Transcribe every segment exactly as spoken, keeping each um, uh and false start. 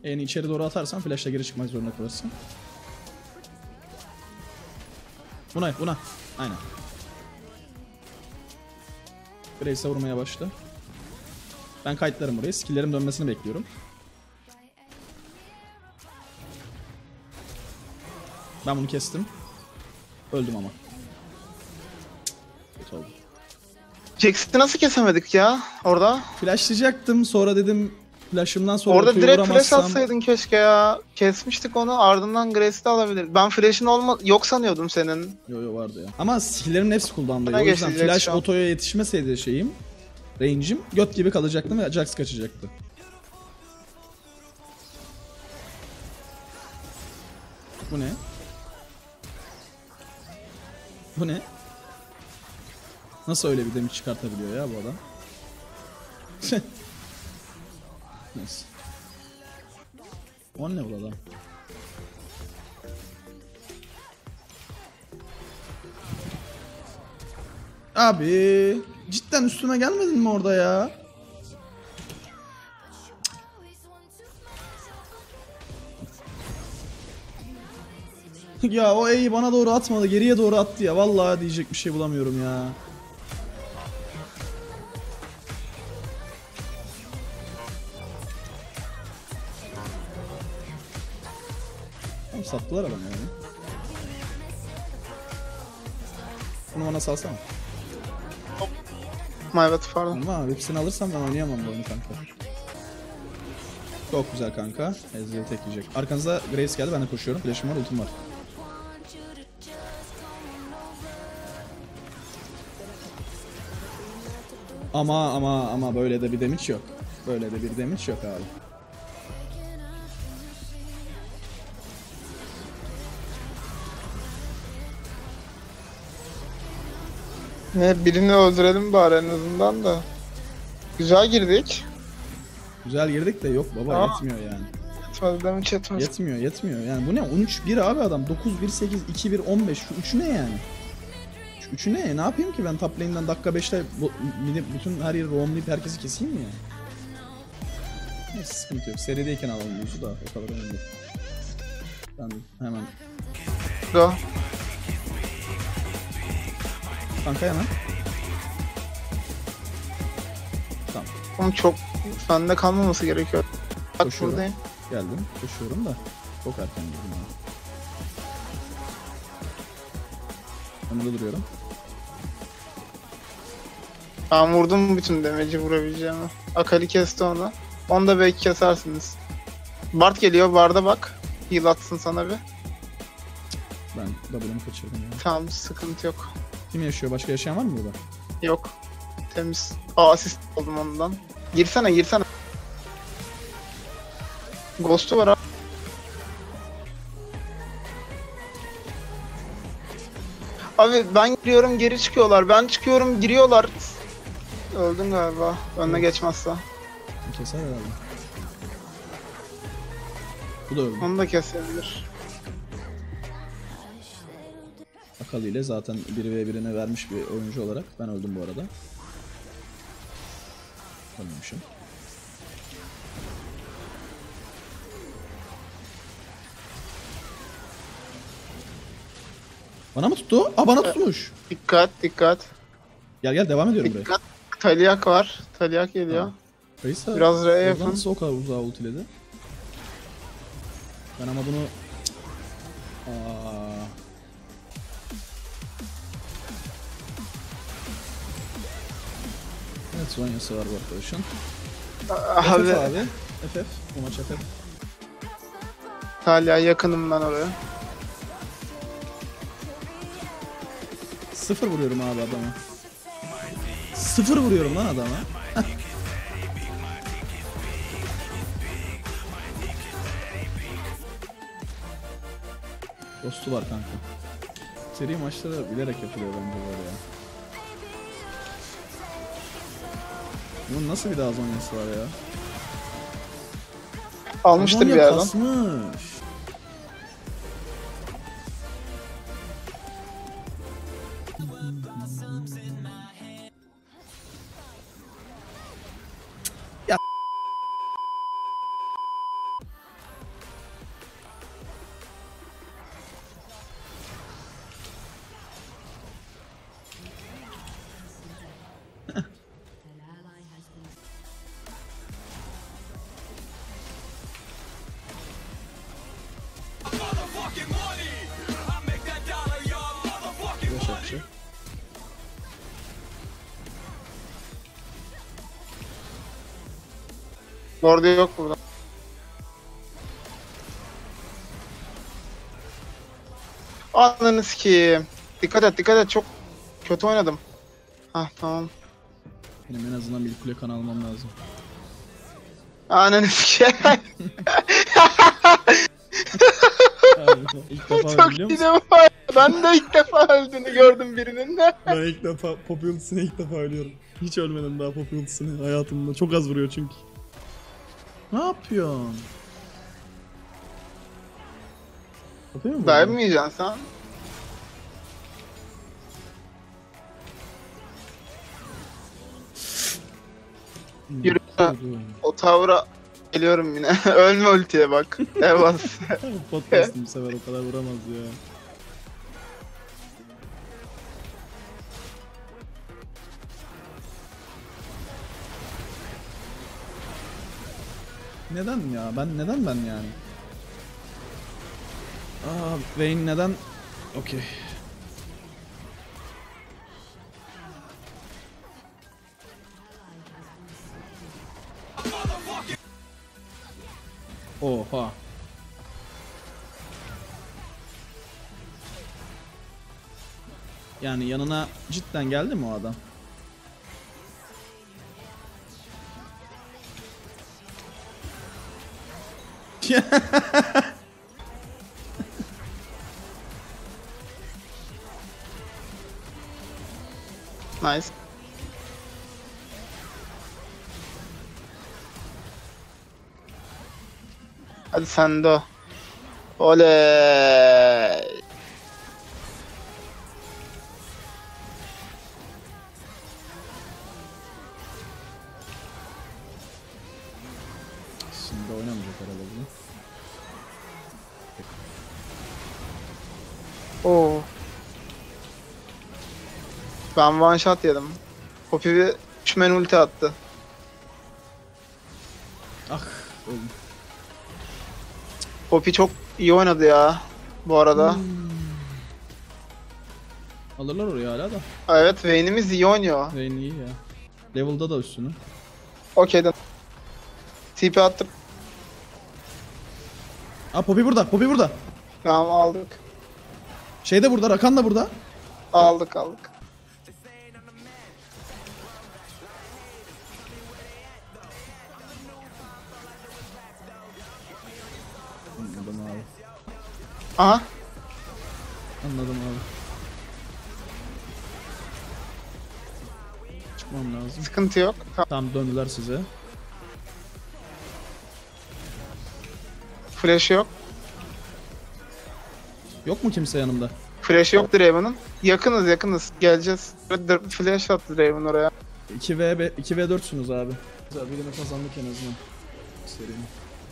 Yani içeri doğru atarsan flashla geri çıkmak zorunda kalırsın. Buna buna. Aynen. Grace'e vurmaya başla. Ben kayıtlarım buraya. Skill'lerim dönmesini bekliyorum. Ben bunu kestim. Öldüm ama. Kötü oldu. Jax'i nasıl kesemedik ya orada? Flashlayacaktım. Sonra dedim flash'ımdan sonra Orada otoyu direkt flash vuramazsam... atsaydın keşke ya. Kesmiştik onu, ardından Grace'i de alabilir. Ben flash'in olma yok sanıyordum senin. Yo yo vardı ya. Ama skill'lerin hepsi cooldown'daydı. Bana O yüzden geçecek flash şu an. otoya yetişmeseydi şeyim, range'im, göt gibi kalacaktım ve Jax kaçacaktı. Bu ne? Bu ne? Nasıl öyle bir damage çıkartabiliyor ya bu adam? Neyse. O ne bu adam? Abi cidden üstüme gelmedin mi orada ya? Ya o E'yi bana doğru atmadı, geriye doğru attı ya. Vallahi diyecek bir şey bulamıyorum ya. Tamam, sattılar adamı yani. Bunu bana salsana. Evet pardon. Ama hepsini alırsam ben oynayamam bu oyunu kanka. Çok güzel kanka. Ezreal tekleyecek. Arkanızda Grace geldi, ben de koşuyorum. Flash'ım var, ultim var. Ama ama ama böyle de bir damage yok. Böyle de bir damage yok abi. Ne, birini öldürelim bari en azından da. Güzel girdik. Güzel girdik de yok baba, Aa. yetmiyor yani. Yetmedi demiş yetmez. Yetmiyor yetmiyor yani. Bu ne? on üç bir abi adam. dokuz bir sekiz iki bir on beş. Şu üçü ne yani? Şu üçü ne? Ne yapayım ki ben top lane'den dakika beşte bu, bütün her yeri roamlayıp herkesi keseyim mi yani? Neyse, sıkıntı yok. Serideyken alalım buzu da o kadar önemli değil. Ben hemen Go. kanka hemen. Tamam. Oğlum çok sende kalmaması gerekiyor. Bak Koşuyorum. buradayım. Geldim. Koşuyorum da çok erken girdim abi. Önümde duruyorum. Ben vurdum bütün damage'i vurabileceğimi. Akali kesti onu. Onu da belki kesersiniz. Bard geliyor, Bard'a bak. Heal atsın sana bir. Ben W'mu kaçırdım ya. Tamam, sıkıntı yok. Kim yaşıyor? Başka yaşayan var mı burada? Yok. Temiz. Aa, asist aldım ondan. Girsene girsene. Ghost'u var abi. Abi ben giriyorum geri çıkıyorlar. Ben çıkıyorum giriyorlar. Öldün galiba. Önüne geçmezse. Keser herhalde. Bu da öldü. Onu da kesebilir. Akali ile zaten bir ve birine vermiş bir oyuncu olarak ben öldüm bu arada. Ölmemişim. Bana mı tuttu? Aa, bana tutmuş. Dikkat dikkat. Gel gel, devam ediyorum buraya. Dikkat. Talyak var. Talyak geliyor. Tamam. Kayısa Biraz R'ye oradan yapın. nasıl o kadar uzağa ultiledi? Ben ama bunu... Aa. Evet, Zonya'sı var bu arkadaşın. Abi, F F abi. F F. Bu maç F F. Talya yakınım ben oraya. Sıfır vuruyorum abi adama. Sıfır vuruyorum lan adama. Ghost'u var kanka. Seri maçları bilerek yapılıyor bence böyle ya. Bunun nasıl bir daha Zonya'sı var ya? Almıştır Zonya bir yerden. kasmış. Ya Orada yok burada. Ananı sikeyim. Dikkat et dikkat et, çok kötü oynadım. Hah tamam. Benim en azından bir kule kan almam lazım. Ananı sikeyim. Abi, ilk defa öldüm Çok biliyor iyi musun? de var. Ben de ilk defa öldüğünü gördüm birinin de. Ben ilk defa Pop Ultis'ine ilk defa ölüyorum. Hiç ölmedim daha Pop Ultis'ine hayatımda. Çok az vuruyor çünkü. Ne yapıyorsun? Yapıyor mu? Dive mi yiyeceksin sen? Yürü. O tavra geliyorum yine. Ölme ultiye bak. Evet. Pot bastım bu sefer, o kadar vuramaz ya. Neden ya? Ben neden ben yani? Aa, Vayne neden? Okey. Oha. Yani yanına cidden geldi mi o adam? Nice. Hadi sen de o. Oley. Şimdi oynamayacak herhalde bunu. Oo. Ben one shot yedim. Poppy bir üç men ulti attı. Ah, öldüm. Poppy çok iyi oynadı ya bu arada. Hmm. Alırlar oraya hala da. Evet, Vayne'imiz iyi oynuyor. Vayne iyi ya. Level'da da üstünü. Okey'den. T P attım. Aa, Poppy burada, Poppy burada. Tamam, aldık. Şey de burada, Rakan da burada. Aldık aldık. Anladım abi. Aha. Anladım abi. Çıkmam lazım. Sıkıntı yok. Tamam. Tam döndüler size. Flash yok. Yok mu kimse yanımda? Flash yok Draven'ın. Yakınız yakınız. Geleceğiz. Flash attı Draven oraya. iki ve iki ve dörtsünüz abi. Güzel, birini kazandık en azından. Serinin.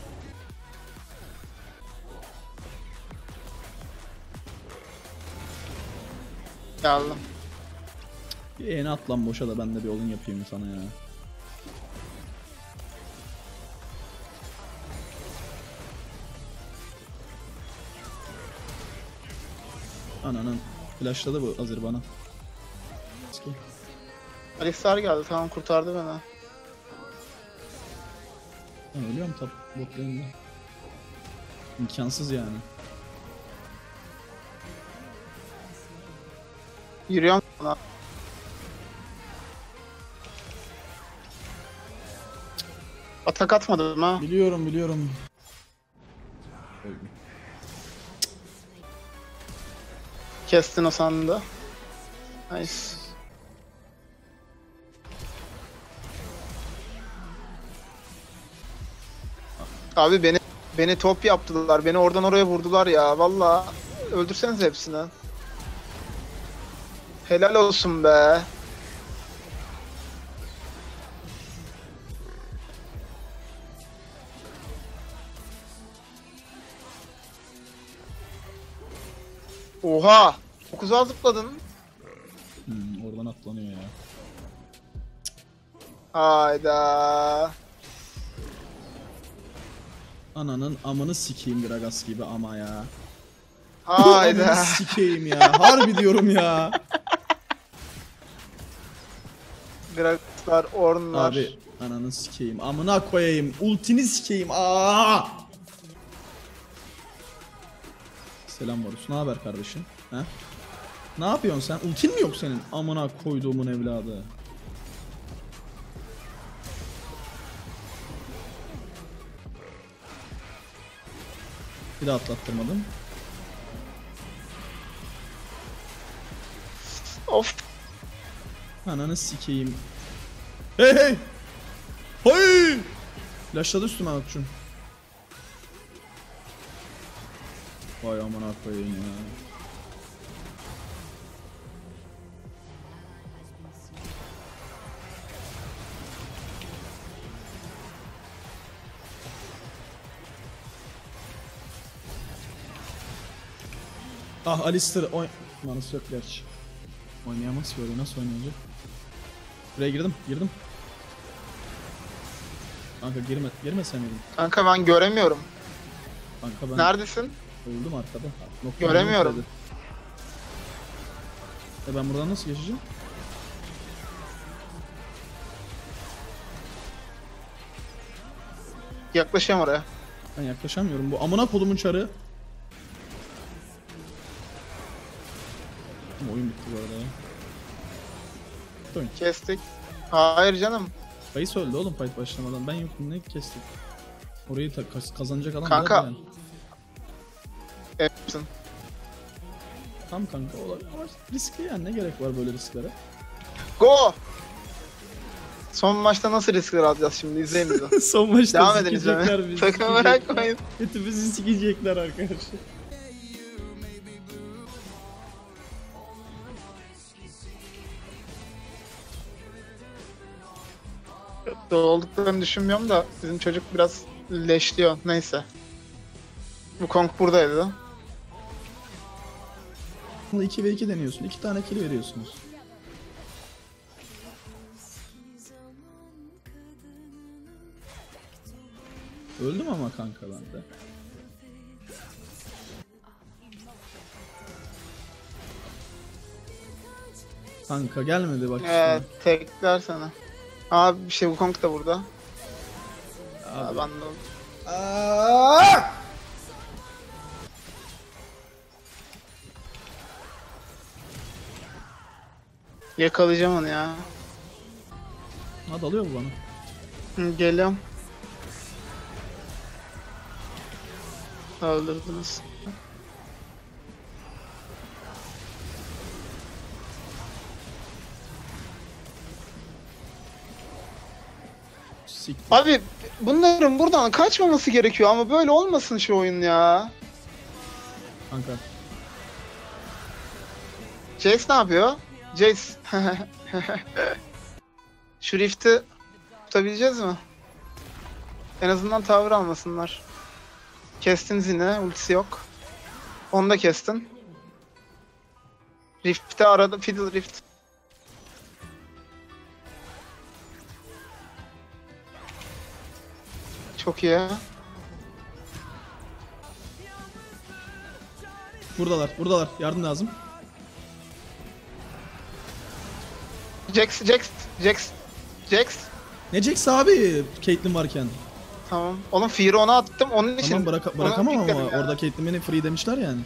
Geldim. Bir yeni at lan boşa da ben de bir oyun yapayım sana ya. Ananın flashladı bu hazır bana. Eski. Alistar geldi, tamam, kurtardı beni. Ben ölüyorum top bot lane'de. İmkansız yani. Yürüyorum sana. Atak atmadım ha. Biliyorum biliyorum. Öldüm. Kestin o sandı. Nice. Abi beni beni top yaptılar. Beni oradan oraya vurdular ya. Vallahi öldürseniz hepsini. Helal olsun be. Oha! Çok uzağa zıpladın. Hmm, oradan atlanıyor ya. Hayda. Ananın amını sikeyim Gragas gibi ama ya. Hayda. Amını sikeyim ya. Harbi diyorum ya. Gragaslar, Ornn'lar. Abi Ananı sikeyim. Amına koyayım. Ultini sikeyim. Aa! Selam Varus. Ne haber kardeşim? He? Ne yapıyorsun sen? Ultin mi yok senin? Amına koyduğumun evladı. Bir de atlattırmadım. Of. Ananı sikeyim. Hey hey! Hay! Flashladı üstüme Akçun. Vay amına koyayım ya. Ah Alistar oy... Manası yok gerçi. Oynayamaz böyle, nasıl oynayacak? Buraya girdim, girdim. Kanka girme, girme sen benim. Kanka ben göremiyorum. Kanka ben Neredesin? öldüm arkada. Nokta Göremiyorum. noktadı. E ben buradan nasıl geçeceğim? Yaklaşıyorum oraya. Ben yaklaşamıyorum. Bu amına kolumun çarı. Ama oyun bitti bu arada ya. Oyun. Kestik. Hayır canım. Kayıs öldü oğlum fight başlamadan. Ben yokum, ne kestik. Orayı ta- kaz- kazanacak adam Kanka. var yani. Hepsin. Tam kanka olabilir ama riskli yani, ne gerek var böyle risklere? Go! Son maçta nasıl riskler alacağız şimdi, izleyin bizi. Son maçta Devam edin sikecekler izlemeye. bizi. Sakın sikecekler. bırakmayın. Hepimizi sikecekler arkadaşlar. Olduklarını düşünmüyorum da bizim çocuk biraz leşliyor. Neyse. Bu Kong buradaydı. iki ve iki deniyorsun. iki tane kill veriyorsunuz. Öldüm ama kanka ben de. Kanka gelmedi bak Evet, işte. tekler sana. Abi bir şey, bu Kong da burada. Aa, Abi. ben de Aa! yakalayacağım onu ya. Ha, dalıyor bu bana. Hı, geliyorum. Öldürdünüz. Siktir. Abi bunların buradan kaçmaması gerekiyor ama böyle olmasın şu oyun ya. Kanka. Jace ne yapıyor? Jace. Şu Rift'i tutabileceğiz mi? En azından tavır almasınlar. Kestin yine, ultisi yok. Onu da kestin. Rift'te arada Fiddle Rift. Çok iyi. Buradalar, buradalar. Yardım lazım. Jax, Jax, Jax, Jax. Ne Jax abi Caitlyn varken? Tamam. Onun Fear'ı ona attım. Onun için. Tamam bırak ona bırakamam ama pikledim ya. orada Caitlyn beni free demişler yani.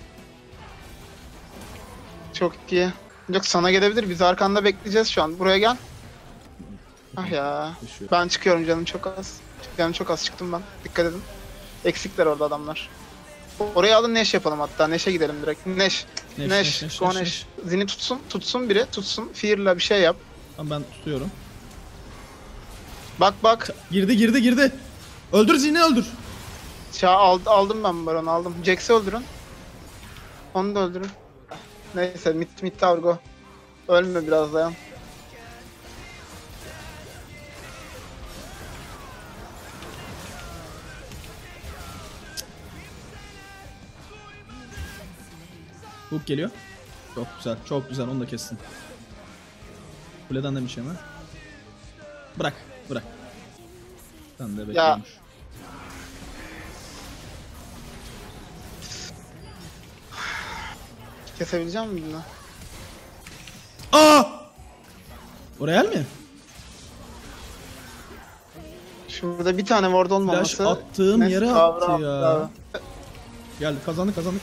Çok iyi. Yok, sana gelebilir. Biz arkanda bekleyeceğiz şu an. Buraya gel. Ah ya. Yaşıyor. Ben çıkıyorum, canım çok az. Canım çok az, çıktım ben. Dikkat edin. Eksikler orada adamlar. Oraya alın, Neş yapalım hatta. Neş'e gidelim direkt. Neş. Neş, Neş. Neş, Neş, Go Neş, Neş. Neş. Zini tutsun. Tutsun biri. Tutsun. Fear'la bir şey yap. Tamam ben tutuyorum. Bak bak. Girdi girdi girdi. Öldür Zini öldür. Ça aldı, aldım ben Baron'u, aldım. Jax'i öldürün. Onu da öldürün. Neyse, mid, mid tower go. Ölme, biraz dayan. Hook geliyor. Çok güzel, çok güzel, onu da kessin. Kuleden demiş hemen. Bırak, bırak. Sen de bekliyormuş. Kesebileceğim mi bunu? Aa! Oraya mi? Şurada bir tane ward olmaması. Flash attığım Neyse, yere kavra attı ya. abi. Geldi, kazandık kazandık.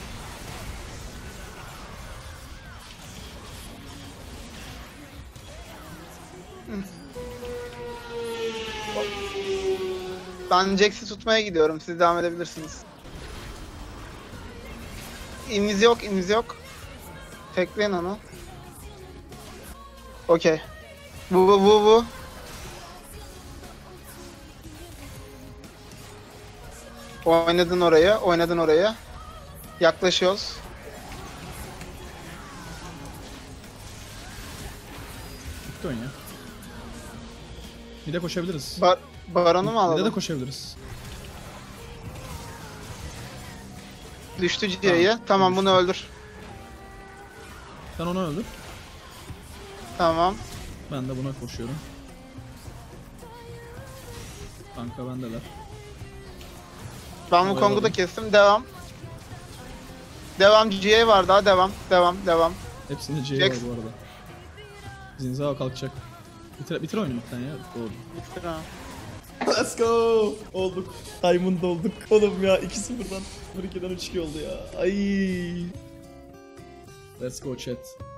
Ben Jax'i tutmaya gidiyorum. Siz devam edebilirsiniz. İmiz yok, imiz yok. Tekleyin onu. Okey. Bu bu bu bu. Oynadın oraya, oynadın oraya. Yaklaşıyoruz. Bitti oyun ya. Bir de koşabiliriz. Bar Baron'u mu Bir de alalım? de koşabiliriz. Düştü C'ye. Tamam, tamam bunu öldür. Sen onu öldür. Tamam. Ben de buna koşuyorum. Kanka bendeler. Ben bu Oyaladım. Kong'u da kestim. Devam. Devam. G A var daha. Devam. Devam. Devam. Hepsinde C Jax. var bu arada. Zinzao kalkacak. Bitir, bitir oyunu bir tane ya. Doğru. Bitir ha. Let's go! Olduk. Diamond olduk. Oğlum ya iki sıfırdan sıfır ikiden üç iki oldu ya. Ay. Let's go chat.